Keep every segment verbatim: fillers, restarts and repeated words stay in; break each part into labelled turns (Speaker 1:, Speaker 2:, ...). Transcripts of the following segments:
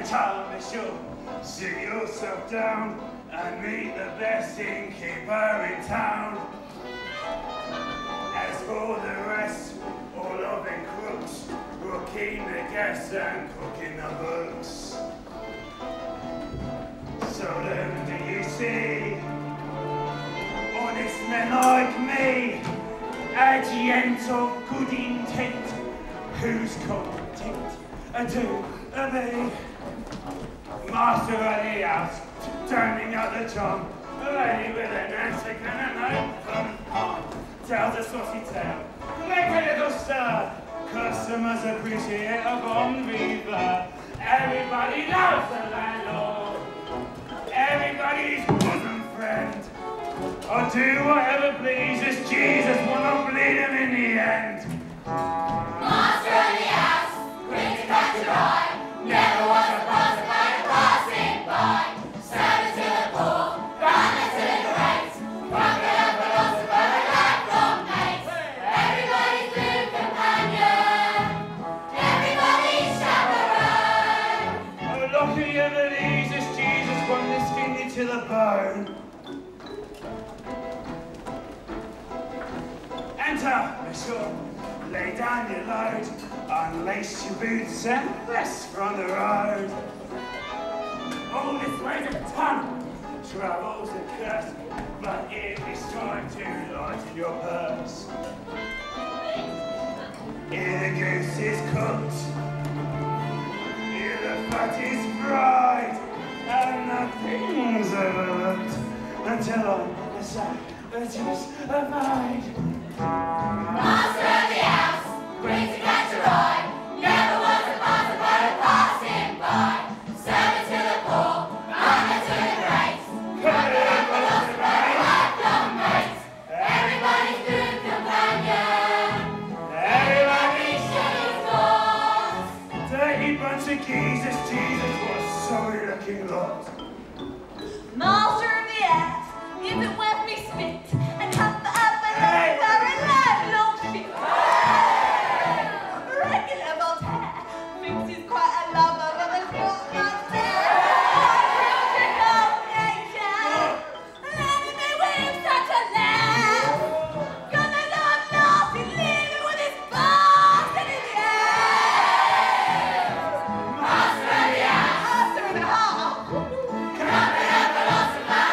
Speaker 1: Enter, monsieur, sit yourself down and meet the best innkeeper in town. As for the rest, all of them crooks, rooking the guests and cooking the books. So then do you see, honest men like me, a gent of good intent, who's content to obey. Master of the house, turning out the charm, a lady with an answer and an open palm, tells a saucy tale, make a little stir, customers appreciate a bon vivant, everybody loves the landlord, everybody's bosom friend, I'll do whatever pleases, Jesus will not bleed him in the end.
Speaker 2: Master of the house, brings it back to ride, never was a passer by a passing by. Servant to the poor, runner to the great, crocodile philosopher, a lifelong mate. Everybody's food companion, everybody's chaperone.
Speaker 1: Oh, lucky ever Jesus, Jesus won this skinny to the bone. Enter, monsieur, lay down your load, unlace your boots and let's run the road. All this way to ton, travel's a curse, but it is time to lighten your purse. Here the goose is cooked, here the fat is fried, and nothing's overlooked until on the side the juice abide.
Speaker 2: Master of the house, brings it back to ride, never was a passer by a passing by. Servant to the poor, runner to the great, crocodile philosopher, a lifelong mate. Everybody's good companion, everybody's shares gods.
Speaker 1: Dirty bunch of geezers, Jesus, what a sorry looking lot.
Speaker 3: Master of the house, is it worth me spit and cut the up and hey. For a lifelong shit? Regular Voltaire thinks he's quite a lover of the court monster. Letting me with such a laugh. Gonna love nasty living with his boss in his ass.
Speaker 2: Master of the house,
Speaker 3: Master of the house.
Speaker 2: crocodile philosopher,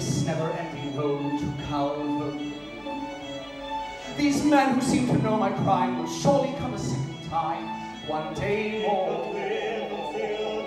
Speaker 4: this never-ending road to Calvary. These men who seem to know my crime will surely come a second time, one day more.
Speaker 1: Live until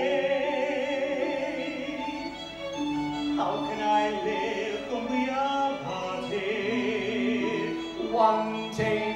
Speaker 1: today. How can I live when we are parted?
Speaker 4: One day